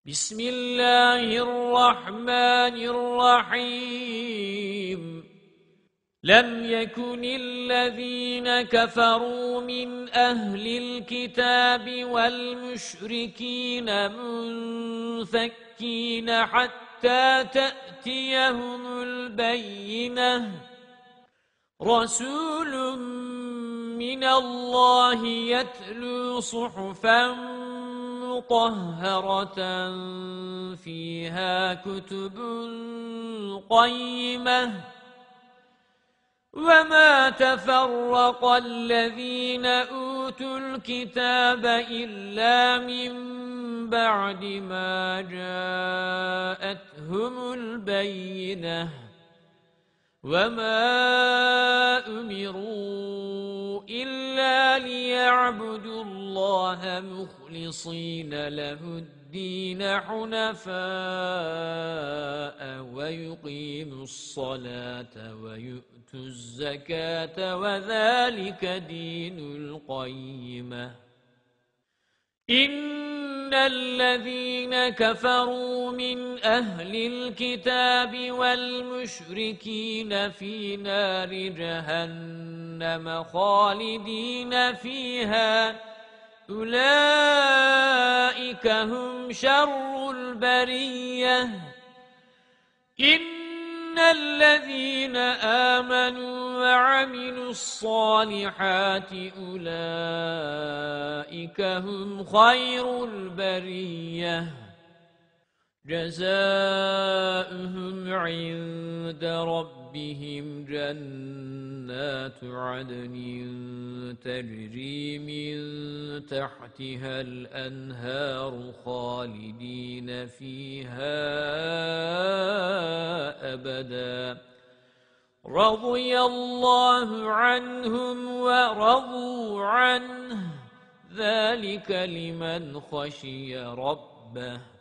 بسم الله الرحمن الرحيم لم يكن الذين كفروا من أهل الكتاب والمشركين منفكين حتى تأتيهم البينة رسول من الله يتلو صحفا مطهرة فيها كتب قيمة وما تفرق الذين أوتوا الكتاب إلا من بعد ما جاءتهم البينة وما أمروا إلا ليعبدوا الله مخلصين له الدين حنفاء ويقيموا الصلاة ويؤتوا الزكاة وذلك دين القيمة إن الذين كفروا من أهل الكتاب والمشركين في نار جهنم خالدين فيها أولئك هم شر البرية إن الذين آمنوا وعملوا الصالحات أولئك هم خير البرية جزاؤهم عند ربهم جنات عدن تجري من تحتها الأنهار خالدين فيها أبدا رضي الله عنهم ورضوا عنه ذلك لمن خشي ربه